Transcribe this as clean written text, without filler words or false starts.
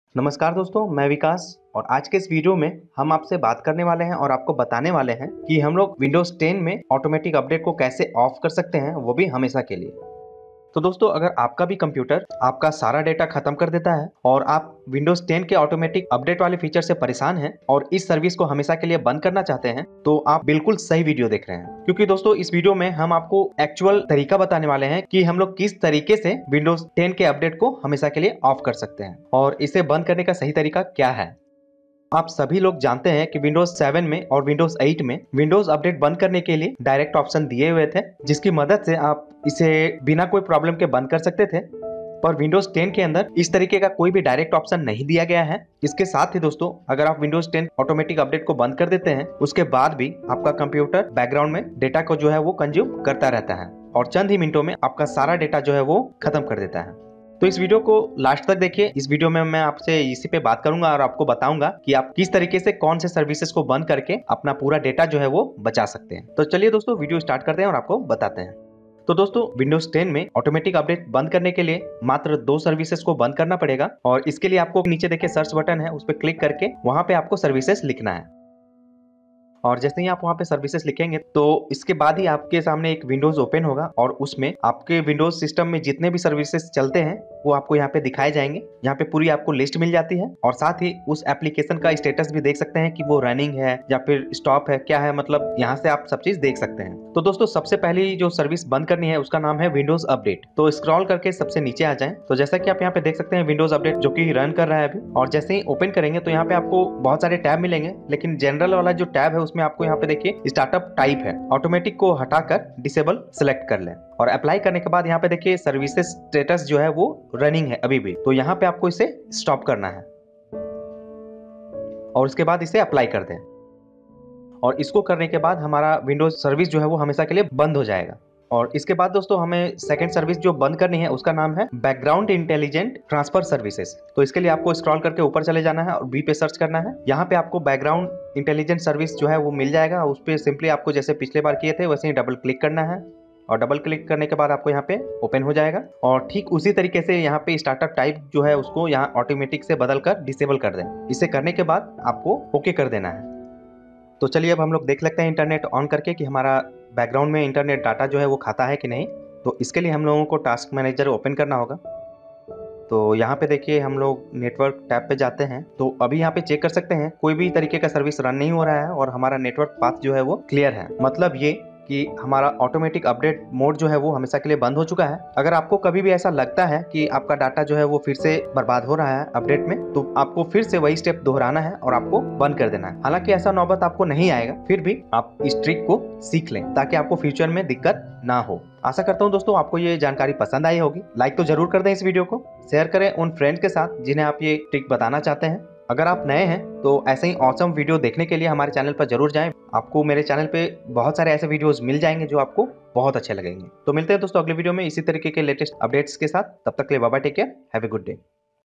नमस्कार दोस्तों, मैं विकास और आज के इस वीडियो में हम आपसे बात करने वाले हैं और आपको बताने वाले हैं कि हम लोग विंडोज 10 में ऑटोमेटिक अपडेट को कैसे ऑफ कर सकते हैं, वो भी हमेशा के लिए। तो दोस्तों, अगर आपका भी कंप्यूटर आपका सारा डेटा खत्म कर देता है और आप विंडोज 10 के ऑटोमेटिक अपडेट वाले फीचर से परेशान हैं और इस सर्विस को हमेशा के लिए बंद करना चाहते हैं, तो आप बिल्कुल सही वीडियो देख रहे हैं। क्योंकि दोस्तों, इस वीडियो में हम आपको एक्चुअल तरीका बताने वाले हैं कि हम लोग किस तरीके से विंडोज 10 के अपडेट को हमेशा के लिए ऑफ कर सकते हैं और इसे बंद करने का सही तरीका क्या है। आप सभी लोग जानते हैं कि विंडोज 7 में और विंडोज 8 में विंडोज अपडेट बंद करने के लिए डायरेक्ट ऑप्शन दिए हुए थे, जिसकी मदद से आप इसे बिना कोई प्रॉब्लम के बंद कर सकते थे। पर विंडोज 10 के अंदर इस तरीके का कोई भी डायरेक्ट ऑप्शन नहीं दिया गया है। इसके साथ ही दोस्तों, अगर आप विंडोज 10 ऑटोमेटिक अपडेट को बंद कर देते हैं, उसके बाद भी आपका कंप्यूटर बैकग्राउंड में डेटा को जो है वो कंज्यूम करता रहता है और चंद ही मिनटों में आपका सारा डेटा जो है वो खत्म कर देता है। तो इस वीडियो को लास्ट तक देखिए। इस वीडियो में मैं आपसे इसी पे बात करूंगा और आपको बताऊंगा कि आप किस तरीके से कौन से सर्विसेज को बंद करके अपना पूरा डेटा जो है वो बचा सकते हैं। तो चलिए दोस्तों, वीडियो स्टार्ट करते हैं और आपको बताते हैं। तो दोस्तों, विंडोज 10 में ऑटोमेटिक अपडेट बंद करने के लिए मात्र 2 सर्विसेज को बंद करना पड़ेगा और इसके लिए आपको नीचे देखिए सर्च बटन है, उस पर क्लिक करके वहां पे आपको सर्विसेज लिखना है। और जैसे ही आप वहां पे सर्विसेज लिखेंगे तो इसके बाद ही आपके सामने एक विंडोज ओपन होगा और उसमें आपके विंडोज सिस्टम में जितने भी सर्विसेज चलते हैं वो आपको यहाँ पे दिखाए जाएंगे। यहाँ पे पूरी आपको लिस्ट मिल जाती है और साथ ही उस एप्लीकेशन का स्टेटस भी देख सकते हैं कि वो रनिंग है या फिर स्टॉप है, क्या है, मतलब यहाँ से आप सब चीज देख सकते हैं। तो दोस्तों, सबसे पहली जो सर्विस बंद करनी है उसका नाम है विंडोज अपडेट। तो स्क्रॉल करके सबसे नीचे आ जाएं तो जैसा कि आप यहाँ पे देख सकते हैं विंडोज अपडेट जो कि रन कर रहा है अभी। और जैसे ही ओपन करेंगे तो यहाँ पे आपको बहुत सारे टैब मिलेंगे, लेकिन जनरल वाला जो टैब है उसमें आपको यहाँ पे देखिए स्टार्टअप टाइप है, ऑटोमेटिक को हटाकर डिसेबल सेलेक्ट कर लें और अप्लाई करने के बाद यहाँ पे देखिए सर्विसेज स्टेटस जो है वो रनिंग है अभी भी, तो यहाँ पे आपको इसे स्टॉप करना है और उसके बाद इसे अप्लाई कर दें। और इसको करने के बाद हमारा विंडोज सर्विस जो है वो हमेशा के लिए बंद हो जाएगा। और इसके बाद दोस्तों, हमें सेकंड सर्विस जो बंद करनी है उसका नाम है बैकग्राउंड इंटेलिजेंट ट्रांसफर सर्विसेज। तो इसके लिए आपको स्क्रॉल करके ऊपर चले जाना है और बी पे सर्च करना है। यहाँ पे आपको बैकग्राउंड इंटेलिजेंट सर्विस जो है वो मिल जाएगा। उस पर सिंपली आपको जैसे पिछले बार किए थे वैसे ही डबल क्लिक करना है और डबल क्लिक करने के बाद आपको यहाँ पे ओपन हो जाएगा। और ठीक उसी तरीके से यहाँ पे स्टार्टअप टाइप जो है उसको यहाँ ऑटोमेटिक से बदलकर डिसेबल कर दें। इसे करने के बाद आपको ओके कर देना है। तो चलिए अब हम लोग देख लेते हैं इंटरनेट ऑन करके कि हमारा बैकग्राउंड में इंटरनेट डाटा जो है वो खाता है कि नहीं। तो इसके लिए हम लोगों को टास्क मैनेजर ओपन करना होगा। तो यहाँ पे देखिए हम लोग नेटवर्क टैब पे जाते हैं तो अभी यहाँ पे चेक कर सकते हैं कोई भी तरीके का सर्विस रन नहीं हो रहा है और हमारा नेटवर्क पाथ जो है वो क्लियर है। मतलब ये कि हमारा ऑटोमेटिक अपडेट मोड जो है वो हमेशा के लिए बंद हो चुका है। अगर आपको कभी भी ऐसा लगता है कि आपका डाटा जो है वो फिर से बर्बाद हो रहा है अपडेट में, तो आपको फिर से वही स्टेप दोहराना है और आपको बंद कर देना है। हालांकि ऐसा नौबत आपको नहीं आएगा, फिर भी आप इस ट्रिक को सीख लें ताकि आपको फ्यूचर में दिक्कत ना हो। आशा करता हूँ दोस्तों आपको ये जानकारी पसंद आई होगी। लाइक तो जरूर कर दें इस वीडियो को, शेयर करें उन फ्रेंड्स के साथ जिन्हें आप ये ट्रिक बताना चाहते हैं। अगर आप नए हैं तो ऐसे ही ऑसम वीडियो देखने के लिए हमारे चैनल पर जरूर जाएं। आपको मेरे चैनल पे बहुत सारे ऐसे वीडियोस मिल जाएंगे जो आपको बहुत अच्छे लगेंगे। तो मिलते हैं दोस्तों अगले वीडियो में इसी तरीके के लेटेस्ट अपडेट्स के साथ। तब तक के लिए bye bye, take care, have a good day.